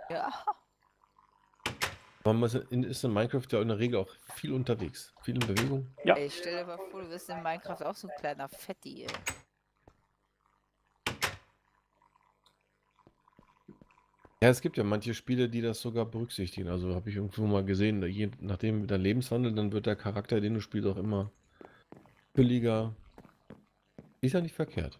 Ja. Man ist in Minecraft ja in der Regel auch viel unterwegs. Viel in Bewegung. Ja. Ey, stell dir mal vor, du bist in Minecraft auch so ein kleiner Fetti, ey. Ja, es gibt ja manche Spiele, die das sogar berücksichtigen. Also habe ich irgendwo mal gesehen, je nachdem der Lebenswandel, dann wird der Charakter, den du spielst, auch immer billiger. Ist ja nicht verkehrt.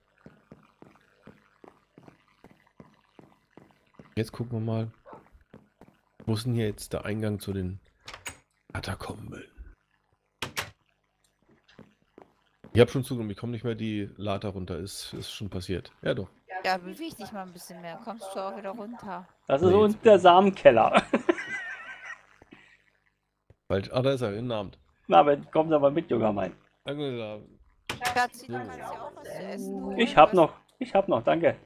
Jetzt gucken wir mal. Wo ist denn hier jetzt der Eingang zu den Katakomben? Ich habe schon zugegeben, ich komme nicht mehr die Leiter runter. Ist schon passiert. Ja, doch. Ja, beweg dich mal ein bisschen mehr. Kommst du auch wieder runter. Das ist Nee, jetzt unten der Samenkeller. falsch. Ah, da ist er, in Abend. Na, aber kommt aber mit, junger Mann. Schatzi, So. du kannst ja auch was zu essen holen. Ich hab noch, danke.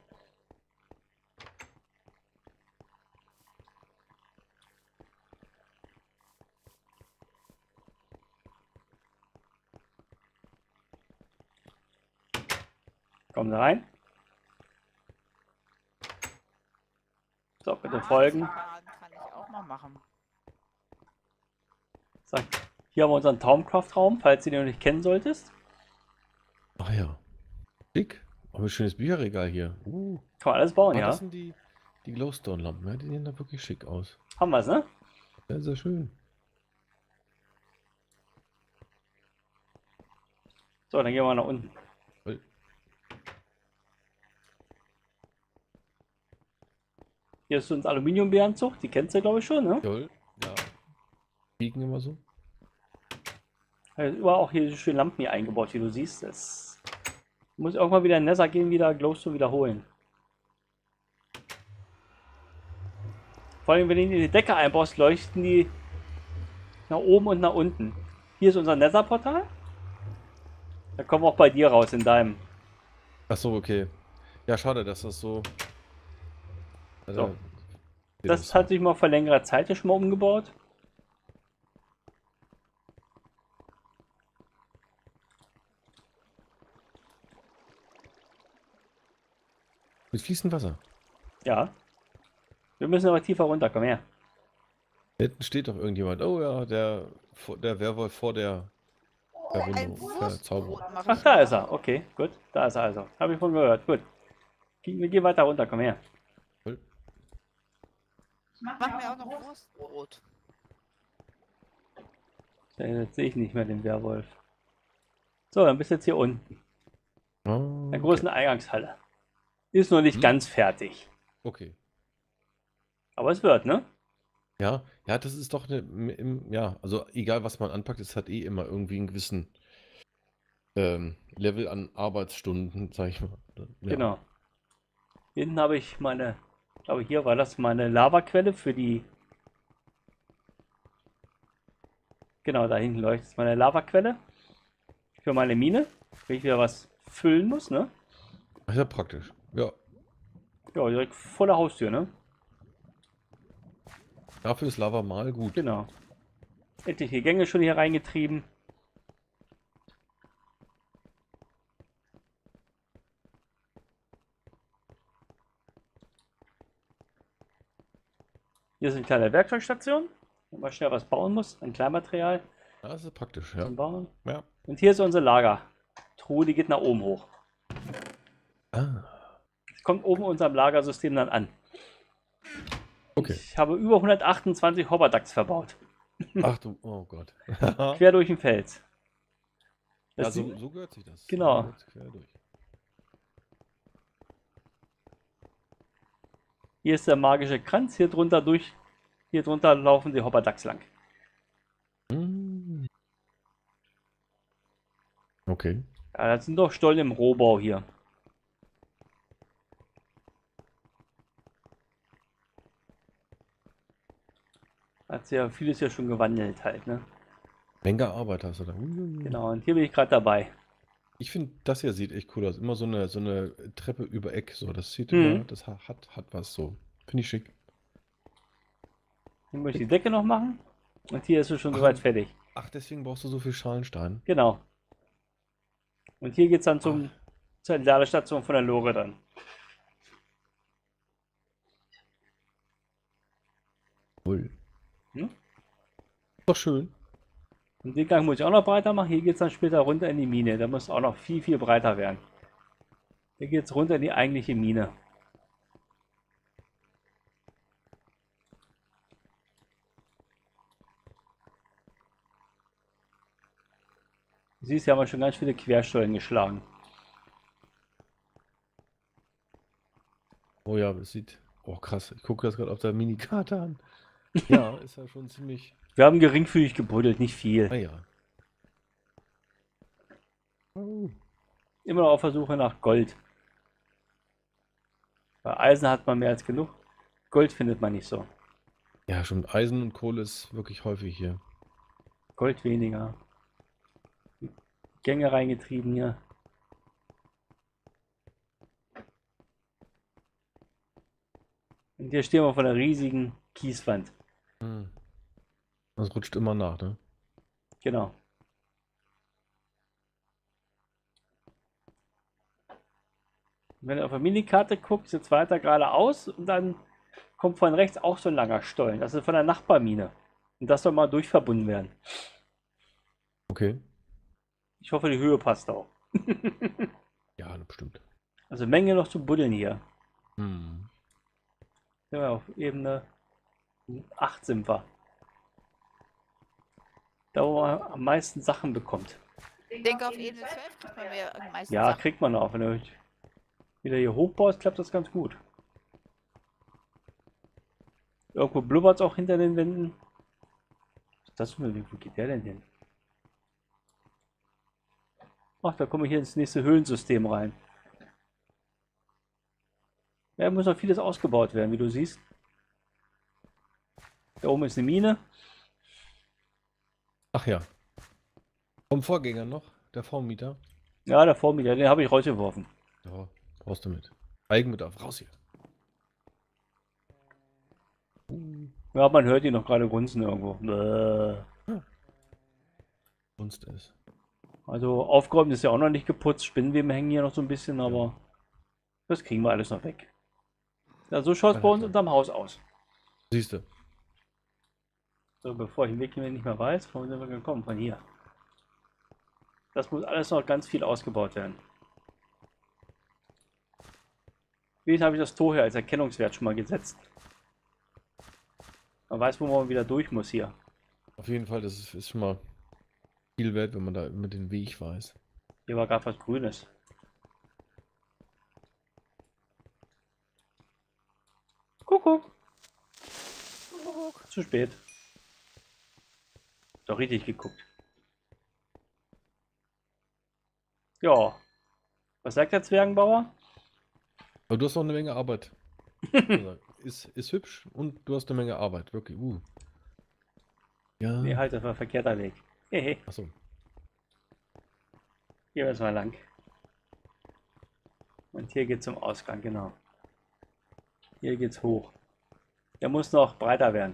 Kommen Sie rein. So, bitte folgen. Fahren kann ich auch mal machen. So, hier haben wir unseren Traumcraft-Raum, falls du den noch nicht kennen solltest. Ach ja. Dick. Aber ein schönes Bücherregal hier. Kann man alles bauen, Ah, ja. das sind die Glowstone-Lampen. Ja, die sehen da wirklich schick aus. Haben wir es, ne? Sehr, sehr schön. So, dann gehen wir nach unten. Weil- Hier ist unser Aluminiumbärenzucht, die kennst du, glaube ich, schon, ne? Jawohl. Ja. Biegen immer so. Überall auch hier schöne Lampen hier eingebaut, wie du siehst. Das muss irgendwann wieder in Nether gehen, wieder Glowstone wiederholen. Vor allem, wenn du in die Decke einbaust, leuchten die nach oben und nach unten. Hier ist unser Nether-Portal. Da kommen wir auch bei dir raus, in deinem. Ach so, okay. Ja, schade, dass das so. So. Das hat sich mal vor längerer Zeit schon mal umgebaut. Mit fließendem Wasser. Ja. Wir müssen aber tiefer runter, komm her. Da hinten steht doch irgendjemand. Oh ja, der Werwolf vor der Ein Verzauberung. Wurstbrot mache Ach, ich da mir. ist er. Okay, gut. Da ist er also. Habe ich von gehört. Gut. Wir gehen weiter runter, komm her. Mach mir auch noch Wurstbrot. Jetzt sehe ich nicht mehr den Werwolf. So, dann bist du jetzt hier unten. Oh, In der großen Eingangshalle. Ist noch nicht ganz fertig. okay. Aber es wird, ne? Ja, ja, das ist doch ja, also egal was man anpackt, es hat eh immer irgendwie einen gewissen Level an Arbeitsstunden, sag ich mal. Ja. Genau. Hinten habe ich meine, ich glaube hier war das meine Lavaquelle für die. Genau, da hinten leuchtet meine Lavaquelle für meine Mine, wenn ich wieder was füllen muss, ne? Ach ja, praktisch. Ja. Ja, direkt vor der Haustür, ne? Dafür ist Lava mal gut. Genau. Etliche Gänge schon hier reingetrieben. Hier ist eine kleine Werkzeugstation, wenn man schnell was bauen muss, ein Kleinmaterial Ja, das ist praktisch, ja. zum Bauen. Ja. Und hier ist unser Lager. Truhe, die geht nach oben hoch. Ah, Kommt oben in unserem Lagersystem dann an. okay. Ich habe über 128 Hopperdachs verbaut. Ach du, oh Gott. Quer durch den Fels. Ja, Das so gehört sich das. Genau. So gehört sich quer durch. Hier ist der magische Kranz, hier drunter laufen die Hopperdachs lang. Mm. Okay. Ja, das sind doch Stollen im Rohbau hier. Hat sich ja vieles ja schon gewandelt halt, ne? Menge Arbeit hast du da. Genau, und hier bin ich gerade dabei. Ich finde, das hier sieht echt cool aus. Immer so eine Treppe über Eck. So, das sieht Mhm. immer, das hat was so. Finde ich schick. Hier möchte ich die Decke noch machen. Und hier ist es schon soweit fertig. Ach, deswegen brauchst du so viel Schalenstein. Genau. Und hier geht es dann zur Ladestation von der Lore dann. Cool. Hm? Doch schön. Und den Gang muss ich auch noch breiter machen. Hier geht es dann später runter in die Mine. Da muss auch noch viel, viel breiter werden. Hier geht es runter in die eigentliche Mine. Du siehst, hier haben wir schon ganz viele Querstollen geschlagen. Oh ja, es sieht. Oh krass, ich gucke das gerade auf der Minikarte an. Ja, ist ja schon ziemlich. Wir haben geringfügig gebuddelt, nicht viel. Ah ja. Oh. Immer noch auf der Suche nach Gold. Bei Eisen hat man mehr als genug. Gold findet man nicht so. Ja, schon Eisen und Kohle ist wirklich häufig hier. Gold weniger. Gänge reingetrieben hier. Und hier stehen wir vor einer riesigen Kieswand. Hm. Das rutscht immer nach, ne? Genau. Wenn du auf der Minikarte guckst, jetzt weiter geradeaus und dann kommt von rechts auch so ein langer Stollen. Das ist von der Nachbarmine. Und das soll mal durchverbunden werden. Okay. Ich hoffe, die Höhe passt auch. Ja, bestimmt. Also Menge noch zu buddeln hier. Hm. Ja, auf Ebene 8 sind wir. Da, wo man am meisten Sachen bekommt. Ich denke, auf Ebene 12 kriegt man mehr am meisten Ja, Sachen. kriegt man auch. Wenn du wieder hier hochbaust, klappt das ganz gut. Irgendwo blubbert es auch hinter den Wänden. Was ist das für ein, wo geht der denn hin? Ach, da kommen wir hier ins nächste Höhlensystem rein. Ja, muss noch vieles ausgebaut werden, wie du siehst. Da oben ist eine Mine. Ach ja. Vom Vorgänger noch, der Vormieter. Ja, der Vormieter, den habe ich rausgeworfen. Ja, brauchst du mit. Eigenbedarf, raus hier. Ja, man hört ihn noch gerade grunzen irgendwo. Kunst ist. Also aufgeräumt ist ja auch noch nicht geputzt. Spinnenweben hängen hier noch so ein bisschen, aber das kriegen wir alles noch weg. Ja, so schaut es bei uns unterm Haus aus. Siehst du. So, bevor ich den Weg hier nicht mehr weiß, wo sind wir gekommen? Von hier. Das muss alles noch ganz viel ausgebaut werden. Wie habe ich das Tor hier als Erkennungswert schon mal gesetzt? Man weiß, wo man wieder durch muss hier. Auf jeden Fall, das ist schon mal viel wert, wenn man da mit den Weg weiß. Hier war gerade was Grünes. Kuckuck. Zu spät. Doch richtig geguckt. Ja. Was sagt der Zwergenbauer? Aber du hast noch eine Menge Arbeit. Also, ist hübsch und du hast eine Menge Arbeit, wirklich. Ja. Nee, halt, das war verkehrter Weg. Hehe. Achso. Hier müssen wir lang. Und hier geht zum Ausgang, genau. Hier geht's hoch. Der muss noch breiter werden.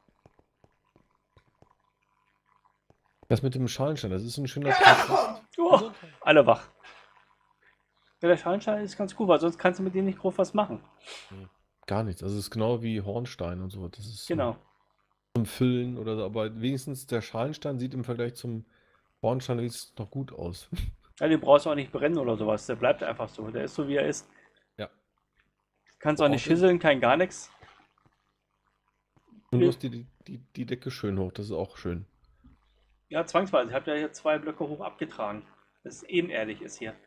Das mit dem Schalenstein, das ist ein schöner Kontrast. Oh, alle wach. Ja, der Schornstein ist ganz gut, weil sonst kannst du mit dem nicht groß was machen. Gar nichts. Also es ist genau wie Hornstein und so. Das ist Genau. zum Füllen oder so. Aber wenigstens der Schalenstein sieht im Vergleich zum Hornstein wenigstens noch gut aus. Ja, den brauchst du auch nicht brennen oder sowas. Der bleibt einfach so. Der ist so, wie er ist. Ja. Kannst auch nicht schüsseln, kein gar nichts. Und du hast die Decke schön hoch. Das ist auch schön. Ja, zwangsweise. Ich habe ja hier 2 Blöcke hoch abgetragen. Das ebenerdig ist hier.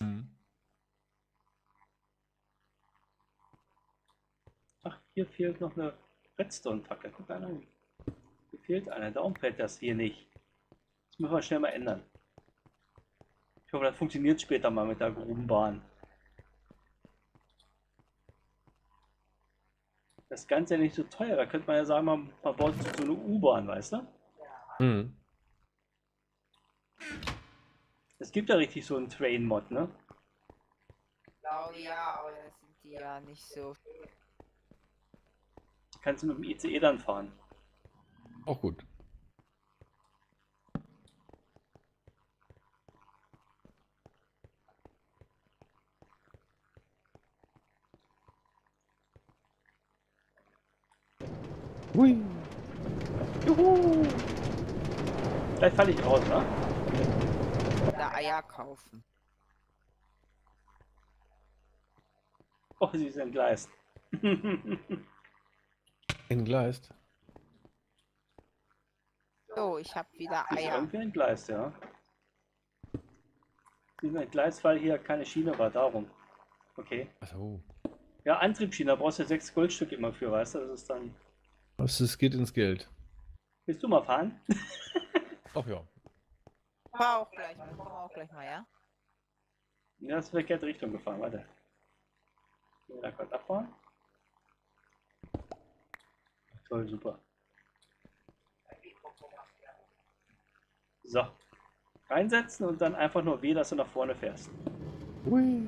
Ach, hier fehlt noch eine Redstone-Fackel. Guck mal an. Hier fehlt eine. Darum fällt das hier nicht. Das müssen wir schnell mal ändern. Ich hoffe, das funktioniert später mal mit der Grubenbahn. Das Ganze ja nicht so teuer. Da könnte man ja sagen, man baut so eine U-Bahn, weißt du? Mhm. Es gibt ja richtig so einen Train-Mod, ne? Glaube ja, aber das sind die ja nicht so. Kannst du mit dem ICE dann fahren. Auch gut. Hui. Juhu! Gleich falle ich raus, ne? Da Eier kaufen. Oh, sie ist entgleist. Entgleist. So, ich habe wieder Ist Eier. irgendwie entgleist, ja. Sie sind entgleist, weil hier keine Schiene war, darum. Okay. Achso. Ja, Antriebsschiene, da brauchst du 6 Goldstück immer für, weißt du? Das ist dann. Es geht ins Geld. Willst du mal fahren? Ach ja. Fahr auch gleich mal. Komm auch gleich mal, ja? Ja, das ist verkehrte Richtung gefahren, warte. Ich will da kurz abfahren. Toll, super. So. Reinsetzen und dann einfach nur weh, dass du nach vorne fährst. Hui.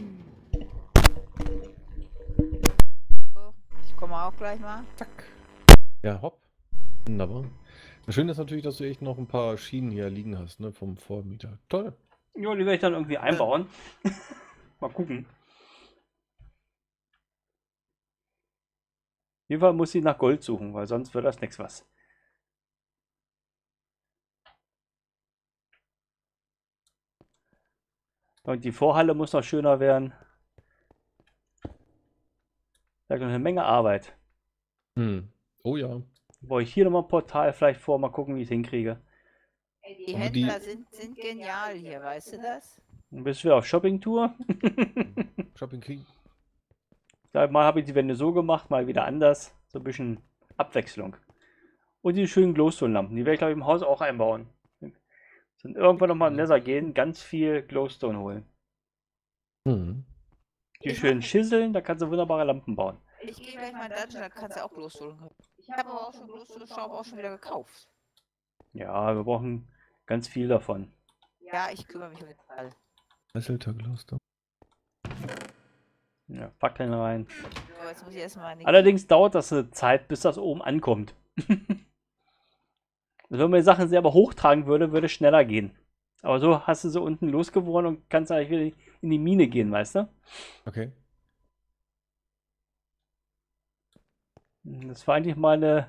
So, ich komme auch gleich mal. Ja, hopp. Wunderbar. Das Schöne ist natürlich, dass du echt noch ein paar Schienen hier liegen hast, ne, vom Vormieter. Toll. Ja, die werde ich dann irgendwie einbauen. Mal gucken. Auf jeden Fall muss ich nach Gold suchen, weil sonst wird das nichts was. Und die Vorhalle muss noch schöner werden. Da ist noch eine Menge Arbeit. Hm. Oh ja. Baue ich hier nochmal ein Portal vielleicht vor, mal gucken, wie ich es hinkriege. Die Aber die- Händler sind genial hier, weißt du das? Dann bist du wieder auf Shoppingtour. Shopping King. Mal habe ich die Wände so gemacht, mal wieder anders. So ein bisschen Abwechslung. Und die schönen Glowstone-Lampen, die werde ich glaube ich im Haus auch einbauen. Dann irgendwann nochmal in Nether gehen, ganz viel Glowstone holen. Hm. Die Ich schön mach- schizzeln, da kannst du wunderbare Lampen bauen. Ich gehe gleich mal in den Dungeon, dann kannst du auch Glowstone. Ich habe aber auch schon Glowstone-Staub auch schon wieder gekauft. Ja, wir brauchen ganz viel davon. Ja, ich kümmere mich um den Fall. Messeltagloster. Ja, Fackeln rein. So, jetzt muss ich erstmal eine Allerdings dauert das eine Zeit, bis das oben ankommt. Also wenn man die Sachen selber hochtragen würde, würde es schneller gehen. Aber so hast du sie unten losgeworden und kannst eigentlich wieder in die Mine gehen, weißt du? Okay. Das war eigentlich mal eine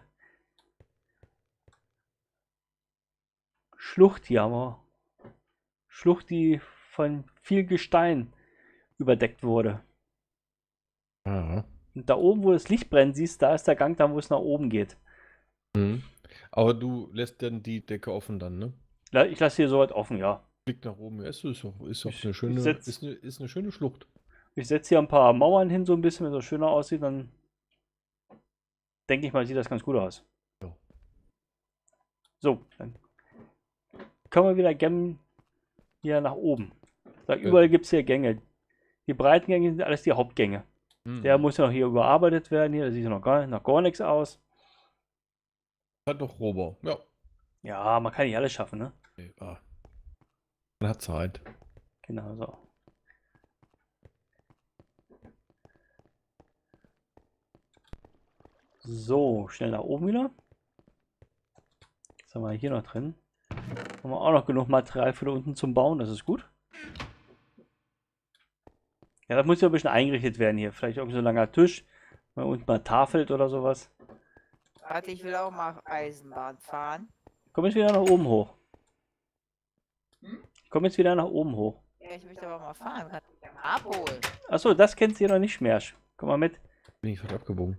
Schlucht hier, aber Schlucht, die von viel Gestein überdeckt wurde. Ah. Und da oben, wo das Licht brennt, siehst, da ist der Gang, da wo es nach oben geht. Hm. Aber du lässt dann die Decke offen dann, ne? Ich lasse hier so weit offen, ja. Blick nach oben. Ja, ist doch Ich- eine ich schöne, setz- ist eine schöne Schlucht. Ich setze hier ein paar Mauern hin, so ein bisschen, wenn es so schöner aussieht, dann denke ich mal, sieht das ganz gut aus. Ja. So, dann können wir wieder gemmen hier nach oben. Da überall gibt es hier Gänge. Die breiten Gänge sind alles die Hauptgänge. Hm. Der muss ja noch hier überarbeitet werden. Hier, das sieht ja noch gar nichts aus. Hat doch Robo. Ja. Ja, man kann nicht alles schaffen, ne? Okay. Ah. Man hat Zeit. Genau so. So, schnell nach oben wieder. Was haben wir hier noch drin? Haben wir auch noch genug Material für da unten zum Bauen, das ist gut. Ja, das muss ja ein bisschen eingerichtet werden hier. Vielleicht irgendwie so ein langer Tisch, mal unten mal tafelt oder sowas. Warte, ich will auch mal Eisenbahn fahren. Komm jetzt wieder nach oben hoch. Komm jetzt wieder nach oben hoch. Ja, ich möchte aber mal fahren. Kann ich mal abholen. Achso, das kennst du hier noch nicht, Schmersch. Komm mal mit. Bin ich falsch abgebogen.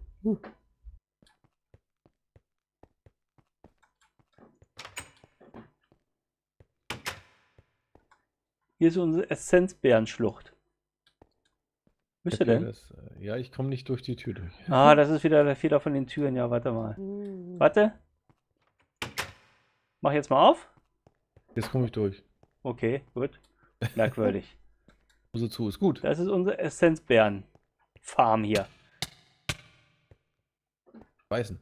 Hier ist unsere Essenzbärenschlucht. Bist du Okay, denn? ja, ich komme nicht durch die Tür durch. Ah, das ist wieder der Fehler von den Türen. Ja, warte mal. Warte. Mach jetzt mal auf. Jetzt komme ich durch. Okay, gut. Merkwürdig. Also zu, ist gut. Das ist unsere Essenzbären-Farm hier. Beißen.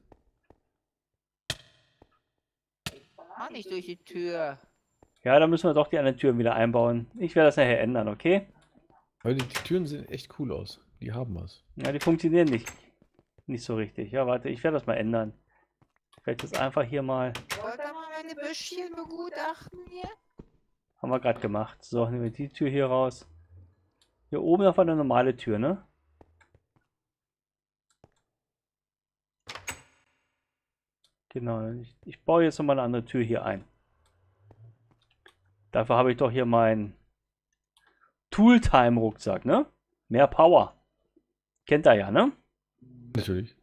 Mach nicht durch die Tür. Ja, da müssen wir doch die anderen Türen wieder einbauen. Ich werde das nachher ändern, okay? Aber die Türen sehen echt cool aus. Die haben was. Ja, die funktionieren nicht so richtig. Ja, warte, ich werde das mal ändern. Ich werde jetzt einfach hier mal... Wollt ihr mal meine Büschchen begutachten hier? Haben wir gerade gemacht. So, nehmen wir die Tür hier raus. Hier oben noch eine normale Tür, ne? Genau, ich baue jetzt nochmal eine andere Tür hier ein. Dafür habe ich doch hier meinen Tooltime-Rucksack, ne? Mehr Power. Kennt ihr ja, ne? Natürlich.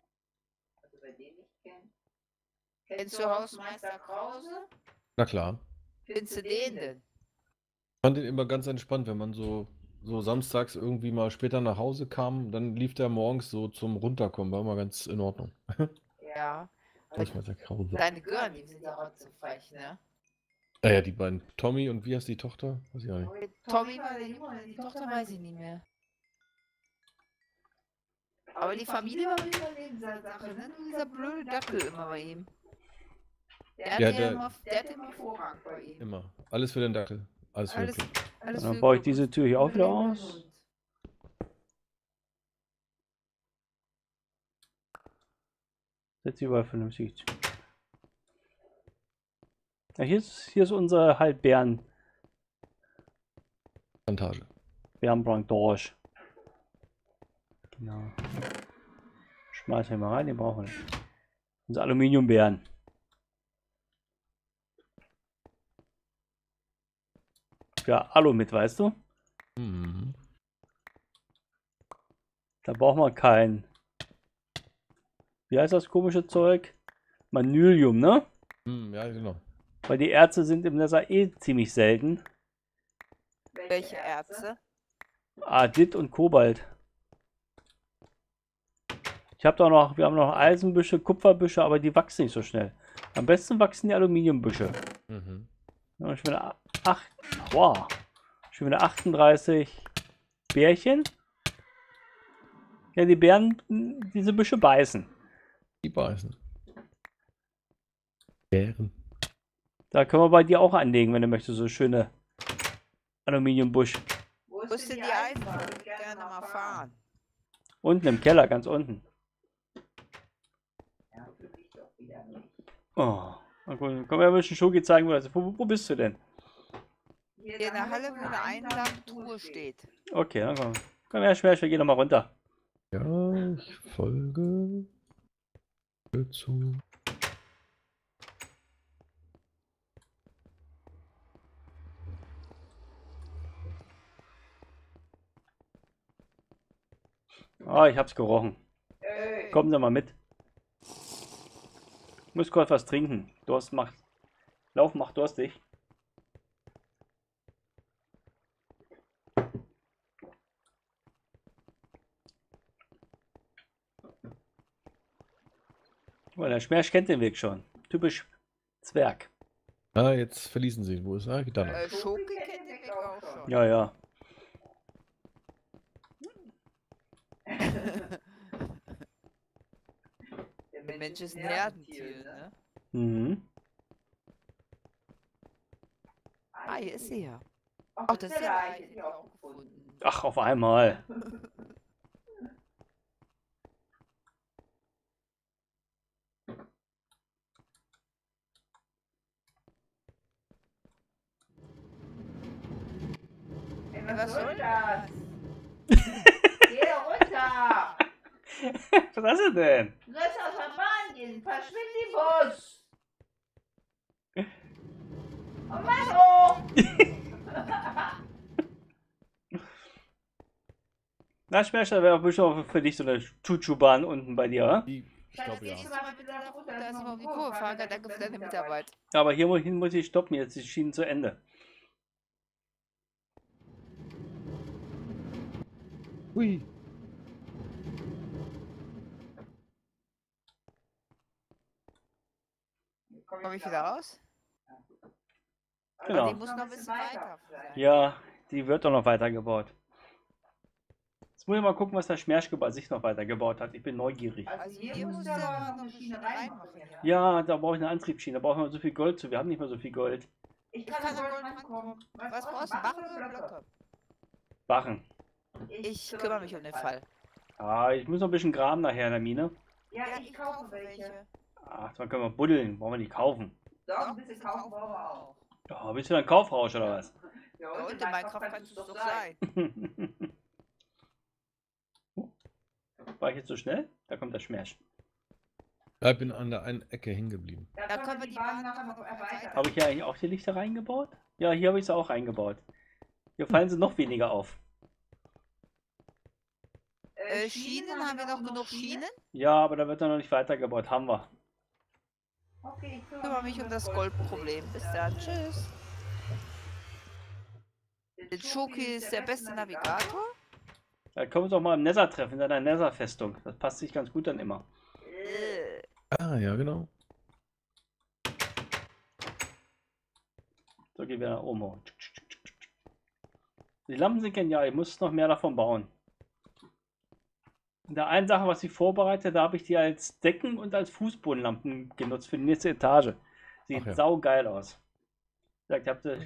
Kennst du Hausmeister Krause? Na klar. Findest du den denn? Ich fand den immer ganz entspannt, wenn man so samstags irgendwie mal später nach Hause kam, dann lief der morgens so zum Runterkommen, war immer ganz in Ordnung. Ja. Was war der Krause? Deine Gören, die sind ja rotzefrech, ne? Naja, die beiden. Tommy und wie heißt die Tochter? Weiß ich auch nicht. Tommy war der Junge, die Tochter weiß ich nicht mehr. Aber die Familie war wieder in dieser Sache, ne? Nur dieser blöde Dackel immer bei ihm. Der hat immer Vorrang bei ihm. Immer. Alles für den Dackel. Alles für den Kind. Alles Dann für baue ich Glück. diese Tür hier auch wieder aus. Setze überall vernünftig. Ja, hier ist unsere halt Plantage. Bärenbranche. Genau. Schmeißen wir mal rein, den brauchen wir nicht. Unsere Aluminiumbären. Ja, Alu mit, weißt du? Mhm. Da braucht man kein. Wie heißt das komische Zeug? Manylium, ne? Ja, genau. Weil die Erze sind im Nether eh ziemlich selten. Welche Erze? Adit und Kobalt. Wir haben noch Eisenbüsche, Kupferbüsche, aber die wachsen nicht so schnell. Am besten wachsen die Aluminiumbüsche. Mhm. Ja, schon wieder 38 Bärchen. Ja, die Bären, diese Büsche beißen. Die beißen. Bären. Da können wir bei dir auch anlegen, wenn du möchtest, so schöne Aluminiumbusch. Wo ist denn die Eisenbahn? Ich würde gerne mal fahren. Unten im Keller, ganz unten. Oh, na gut, komm, wir müssen Schoki zeigen, wo bist du denn? Hier in der Halle, wo eine Einladentruhe steht. Okay, dann komm. Komm her, Schmerz, wir gehen nochmal runter. Ja, ich folge zu. Oh, ich hab's gerochen. Kommen Sie mal mit. Ich muss kurz was trinken. Lauf macht durstig. Oh, der Schmerz kennt den Weg schon. Typisch Zwerg. Ah, jetzt verließen sie ihn. Wo ist er? Da noch. Schoki kennt den Weg auch schon. Ja, ja. Der Mensch ist ein Herdentier, ne? Mhm. Ah, hier ist sie ja. Ach, das ist ja eine, die auch gefunden. Ach, auf einmal. Ey, was soll das? Geh runter! Was ist das denn? Du sollst aus der Bahn gehen. Verschwind die Bus! Oh Mann, oh! Na, Schmerz, da wäre auch bestimmt für dich so eine Chuchu-Bahn unten bei dir, oder? Ich glaube ja. Da ist überhaupt die Kurfahrer, danke für deine Mitarbeit. Aber hier muss ich stoppen, jetzt ist die Schienen zu Ende. Hui. Komme ich wieder raus? Genau. Aber die muss noch ein bisschen weiter sein. Ja, die wird doch noch weitergebaut. Jetzt muss ich mal gucken, was der Schmerschke bei sich noch weitergebaut hat. Ich bin neugierig. Also hier muss der aber noch eine Schiene reinmachen. Ja, da brauche ich eine Antriebsschiene. Da brauchen wir so viel Gold zu. Wir haben nicht mehr so viel Gold. Ich kann Gold rankommen. Was brauchst du? Barren oder Blöcke? Barren. Ich kümmere mich um den Fall. Ah, ich muss noch ein bisschen graben nachher in der Mine. Ja, ich kaufe welche. Ach, dann können wir buddeln. Brauchen wir nicht kaufen. Doch, ein bisschen kaufen wollen wir auch. Oh, bist du ein Kaufrausch oder was? Ja, und in Minecraft kannst du es doch sein. War ich jetzt so schnell? Da kommt der Schmerz. Ja, ich bin an der einen Ecke hängen geblieben. Da können wir die Bahn nachher noch erweitern. Habe ich hier eigentlich auch die Lichter reingebaut? Ja, hier habe ich sie auch reingebaut. Hier fallen sie noch weniger auf. Schienen, haben wir noch genug Schienen? Ja, aber da wird er noch nicht weitergebaut. Haben wir. Okay, ich kümmere mich um das Goldproblem. Bis dann, tschüss. Der Schoki ist der beste Navigator. Da können wir uns auch mal im Nether treffen, in deiner Nether-Festung. Das passt sich ganz gut dann immer. Ah, ja, genau. So, gehen wir nach oben hoch. Die Lampen sind genial. Ich muss noch mehr davon bauen. In der einen Sache, was ich vorbereite, da habe ich die als Decken und als Fußbodenlampen genutzt für die nächste Etage. Sieht Ach ja. saugeil aus. Ich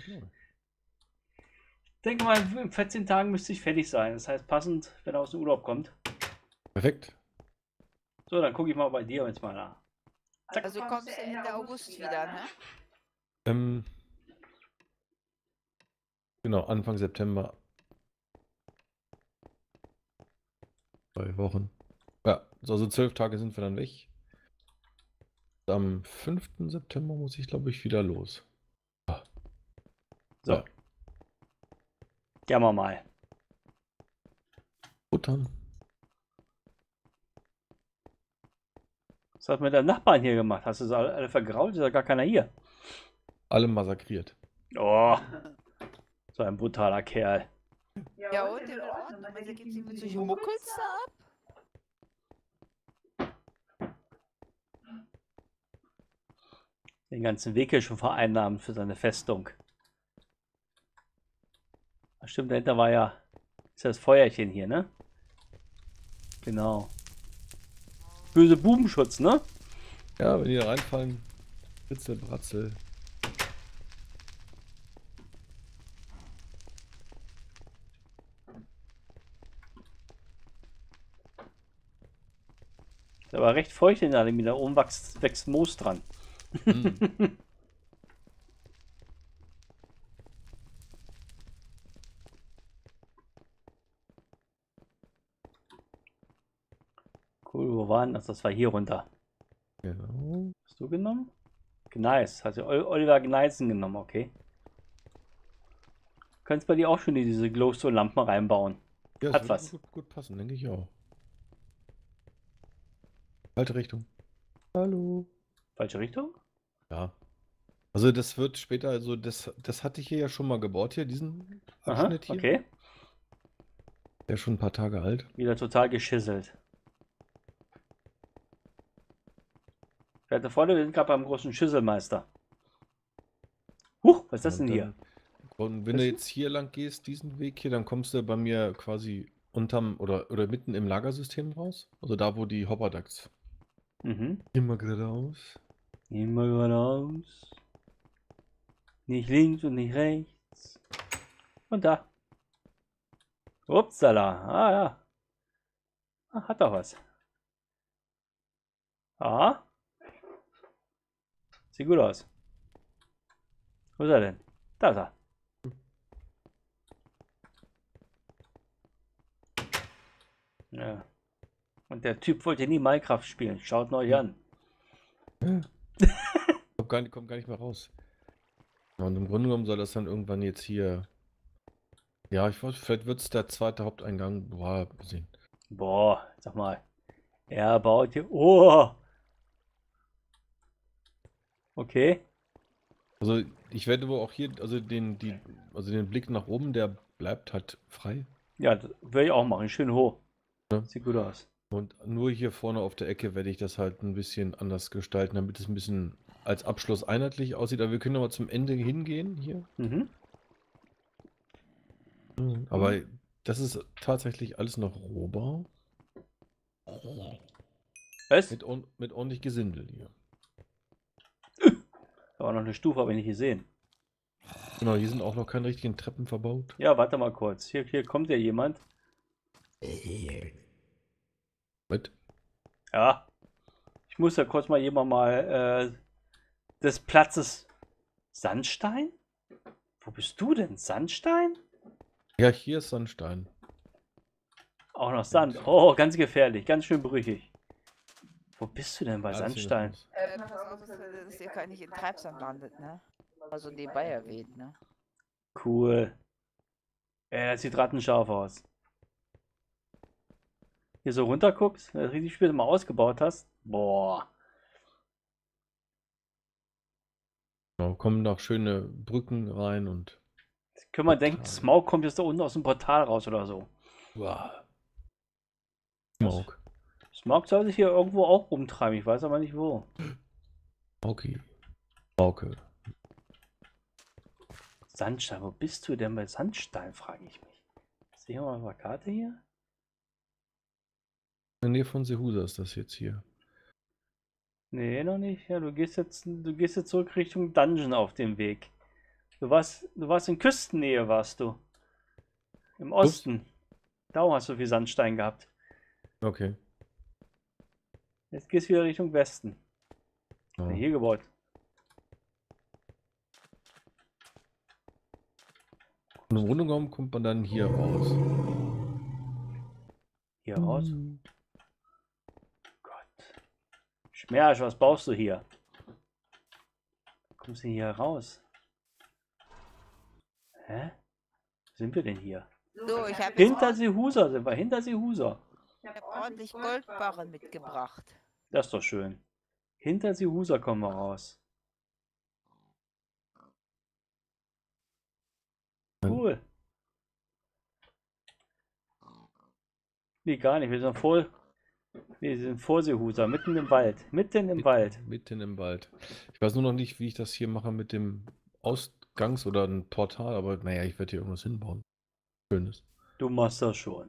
denke mal, in 14 Tagen müsste ich fertig sein. Das heißt, passend, wenn er aus dem Urlaub kommt. Perfekt. So, dann gucke ich mal bei dir jetzt mal nach. Zack. Also kommst du Ende August wieder, ne? Genau, Anfang September. 2 Wochen. Ja, also 12 Tage sind wir dann weg. Am 5. September muss ich, glaube ich, wieder los. So. Ja. Gehen wir mal. Futtern. Was hast du mit deinen Nachbarn hier gemacht? Hast du sie alle vergrault? Ist ja gar keiner hier. Alle massakriert. Oh, so ein brutaler Kerl. Ja, und in Ordnung. Also gibt es mit solchen Muckels da ab? Den ganzen Weg hier schon vereinnahmt für seine Festung. Ach, stimmt, dahinter war ja ist das Feuerchen hier, ne? Genau. Böse Bubenschutz, ne? Ja, wenn die da reinfallen, Ritzel, Bratzel. Der war recht feucht in der da oben wächst Moos dran. Hm. Cool, wo war denn das? Das war hier runter. Genau. Hast du genommen? Gneis. Hat Oliver Gneisen genommen, okay. Du kannst bei dir auch schon diese Glowstone-Lampen reinbauen. Ja, Hat das was. wird gut passen, denke ich auch. Falsche Richtung. Hallo. Falsche Richtung? Ja. Also das wird später, also das hatte ich hier ja schon mal gebaut, hier, diesen Aha, Abschnitt hier. okay. Der ist schon ein paar Tage alt. Wieder total geschisselt. Werte Freunde, wir sind gerade beim großen Schüsselmeister. Huch, was ist das denn hier? Und wenn du jetzt hier lang gehst, diesen Weg hier, dann kommst du bei mir quasi unterm oder mitten im Lagersystem raus. Also da, wo die Hopperducks. Mhm. Immer geradeaus. Immer geradeaus. Nicht links und nicht rechts. Und da. Upsala. Ah ja. Ah, hat doch was. Ah. Sieht gut aus. Wo ist er denn? Da ist er. Ja. Und der Typ wollte nie Minecraft spielen. Schaut euch an. Kommt gar nicht mehr raus. Und im Grunde genommen soll das dann irgendwann jetzt hier. Ja, ich weiß, vielleicht wird es der zweite Haupteingang. Boah, sehen. Boah, sag mal. Er baut hier. Oh! Okay. Also ich werde wohl auch hier, also den Blick nach oben, der bleibt halt frei. Ja, das würde ich auch machen. Schön hoch. Ja. Sieht gut aus. Und nur hier vorne auf der Ecke werde ich das halt ein bisschen anders gestalten, damit es ein bisschen als Abschluss einheitlich aussieht. Aber wir können aber zum Ende hingehen hier. Mhm. Aber das ist tatsächlich alles noch Rohbau. Was? Mit ordentlich Gesindel hier. Da war noch eine Stufe, habe ich nicht gesehen. Genau, hier sind auch noch keine richtigen Treppen verbaut. Ja, warte mal kurz. Hier kommt ja jemand. Mit? Ja. Ich muss ja kurz mal jemand mal des Platzes. Sandstein? Wo bist du denn? Sandstein? Ja, hier ist Sandstein. Auch noch Sand. Oh, ganz gefährlich. Ganz schön brüchig. Wo bist du denn bei Alles hier Sandstein? ist Pass auf, dass ihr gar nicht in Treibsand landet, ne? Also nebenbei erwähnt, ne? Cool. Ey, das sieht rattenscharf aus. Hier so runter guckst, wenn du das richtig später mal ausgebaut hast. Boah. genau, kommen noch schöne Brücken rein und. Können wir denken, Portal. Smaug kommt jetzt da unten aus dem Portal raus oder so. Wow. Smoke. Smaug soll sich hier irgendwo auch rumtreiben, ich weiß aber nicht wo. Okay. Pauke. Sandstein, wo bist du denn bei Sandstein, frage ich mich. Sehen wir mal eine Karte hier? In der Nähe von Sehusa ist das jetzt hier. Nee, noch nicht. Ja, du gehst jetzt zurück Richtung Dungeon auf dem Weg. Du warst in Küstennähe, warst du. Im Osten. Darum hast du viel Sandstein gehabt. Okay. Jetzt gehst du wieder Richtung Westen. Oh. Hier gebaut. Und im Grunde genommen kommt man dann hier raus. Hier raus. Gott. Schmerz, was baust du hier? Kommst du hier raus? Hä? Wo sind wir denn hier? So, ich habe Hinter Sehusa sind wir, hinter Sehusa. ordentlich Goldbarren mitgebracht. Das ist doch schön. Hinter Sehusa kommen wir raus. Cool. Nee, gar nicht. Wir sind vor Sehusa, mitten im Wald. Mitten im Wald. Mitten im Wald. Ich weiß nur noch nicht, wie ich das hier mache mit dem Ausgangs- oder ein Portal, aber naja, ich werde hier irgendwas hinbauen. Schönes. Du machst das schon.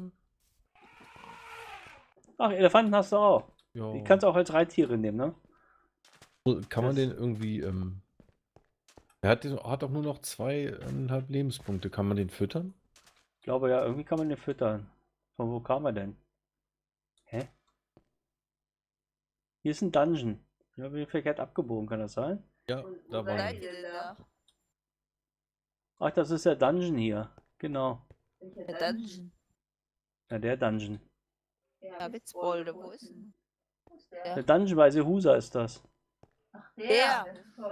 Ach, Elefanten hast du auch. Ja. Die kannst du auch als Reittiere nehmen, ne? Kann man Das- den irgendwie. Er hat auch nur noch 2,5 Lebenspunkte. Kann man den füttern? Ich glaube ja, irgendwie kann man den füttern. Von wo kam er denn? Hä? Hier ist ein Dungeon. Ich habe ihn verkehrt abgebogen, kann das sein? Ja, da Wo war seid er. ihr denn da? Ach, das ist der Dungeon hier. Genau. Der Dungeon. Ja, der Dungeon. Ja, Witzbolde, wo ist denn? Wo ist Der der? Dungeon bei Sehusa ist das. Der!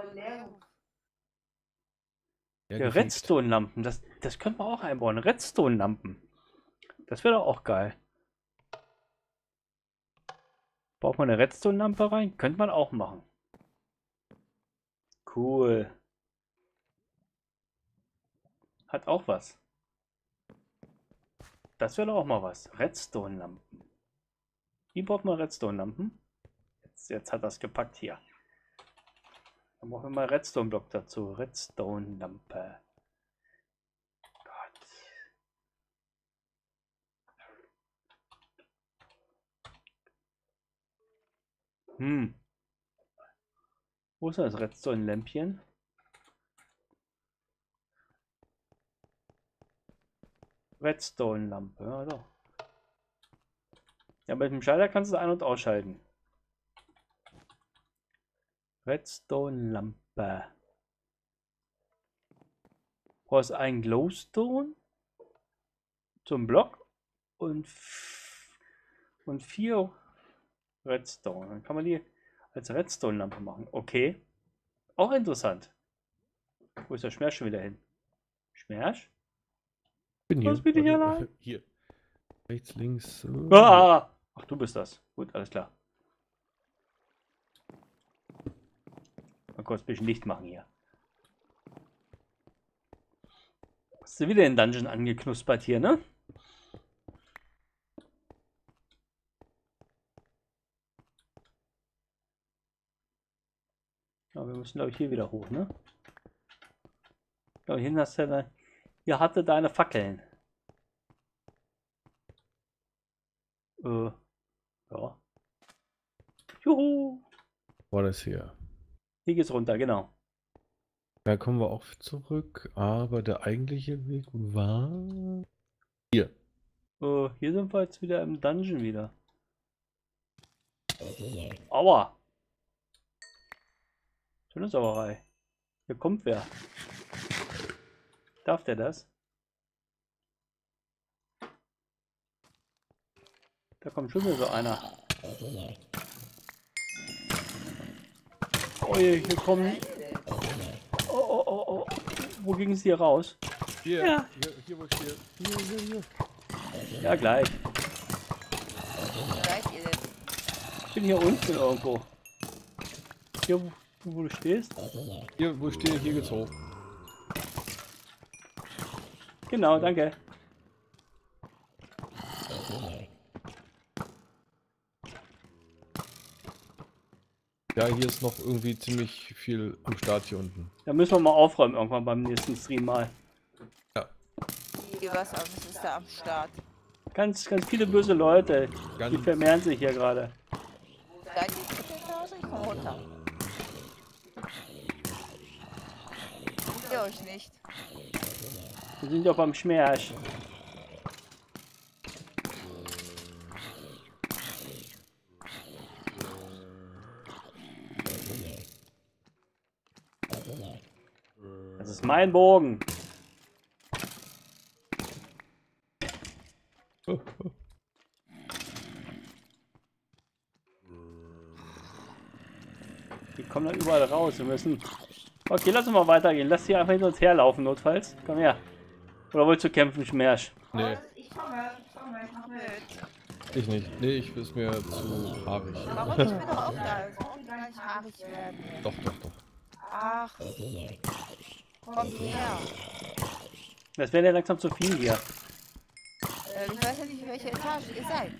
Ja, Der gefixt. Redstone-Lampen. Das könnte man auch einbauen. Redstone-Lampen. Das wäre doch auch geil. Braucht man eine Redstone-Lampe rein? Könnte man auch machen. Cool. Hat auch was. Das wäre doch auch mal was. Redstone-Lampen. Wie braucht man Redstone-Lampen? Jetzt hat das gepackt hier. Dann brauchen wir mal Redstone-Block dazu. Redstone-Lampe. Gott. Wo ist das Redstone-Lämpchen? Redstone-Lampe, ja doch. Ja, mit dem Schalter kannst du es ein- und ausschalten. Redstone-Lampe. Brauchst einen Glowstone zum Block und 4 Redstone. Dann kann man die als Redstone-Lampe machen. Okay. Auch interessant. Wo ist der Schmerz schon wieder hin? Schmerz? Bin hier. Was bin ich Warte, allein? Hier. Rechts, links. Ah! Ach, du bist das. Gut, alles klar. Mal kurz ein bisschen Licht machen hier. Hast du wieder den Dungeon angeknuspert hier, ne? Ja, wir müssen, glaube ich, hier wieder hoch, ne? Da hinten hast du ja hier hatte deine Fackeln. Ja. Juhu! War das hier. Hier geht's runter, genau. Da kommen wir auch zurück, aber der eigentliche Weg war hier. Hier sind wir jetzt wieder im Dungeon wieder. Aua! Schöne Sauerei. Hier kommt wer. Darf der das? Da kommt schon wieder so einer. Oh je, hier kommen. Oh, oh, oh, oh. Wo ging es hier raus? Hier, Ja. hier, wo ich stehe. Hier. Ja, gleich. Wo seid ihr denn? Ich bin hier unten irgendwo. Hier, wo du stehst? Hier, wo ich stehe, hier geht's hoch. Genau, danke. Ja, hier ist noch irgendwie ziemlich viel am Start hier unten. Da müssen wir mal aufräumen irgendwann beim nächsten Stream mal. Ja, Hier was anderes ist da am Start. Ganz viele böse Leute. Die ganz. vermehren sich hier gerade. Seid ihr zu zu Hause? Ich komm runter. Seht ihr euch nicht? Wir sind ja beim Schmerz. Das ist mein Bogen. Die kommen dann überall raus. Wir müssen. Okay, lass uns mal weitergehen. Lass sie einfach hinter uns herlaufen, notfalls. Komm her. Oder wolltest du kämpfen, Schmerz? Nee, Ich komme, ich mach mit. ich nicht. Nee, ich ist mir zu haarig. Warum? Ich bin doch auch da. Ich brauche gar nicht haarig werden. Doch. Ach. Komm her. Das wäre ja langsam zu viel hier. Ich weiß ja nicht, welche Etage ihr seid.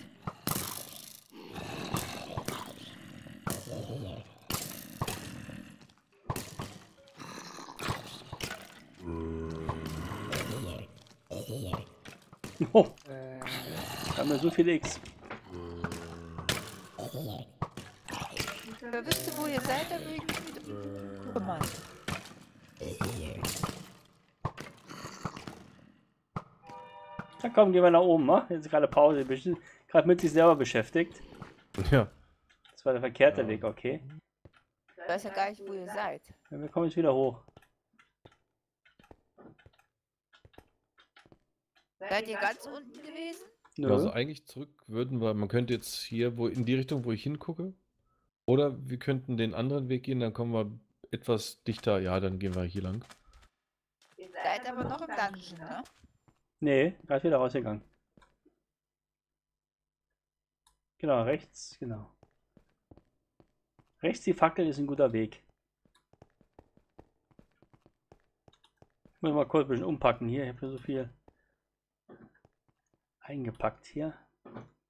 Oh, haben wir so viel X. Wer wüsste, wo ihr seid, dann würde ich mich mit kümmern. Na komm, gehen wir nach oben, ne? Jetzt ist gerade Pause. Wir sind gerade mit sich selber beschäftigt. Ja. Das war der verkehrte Weg, okay. Ich weiß ja gar nicht, wo ihr seid. Ja, wir kommen jetzt wieder hoch. Seid ihr ganz unten gewesen? Nö. Ja, also eigentlich zurück würden wir, man könnte jetzt hier wo in die Richtung, wo ich hingucke. Oder wir könnten den anderen Weg gehen, dann kommen wir etwas dichter. Ja, dann gehen wir hier lang. Ihr seid aber noch im Dungeon, ne? Nee, gerade wieder rausgegangen. Genau, rechts, genau. Rechts die Fackel ist ein guter Weg. Ich muss mal kurz ein bisschen umpacken hier. Ich habe hier so viel eingepackt hier.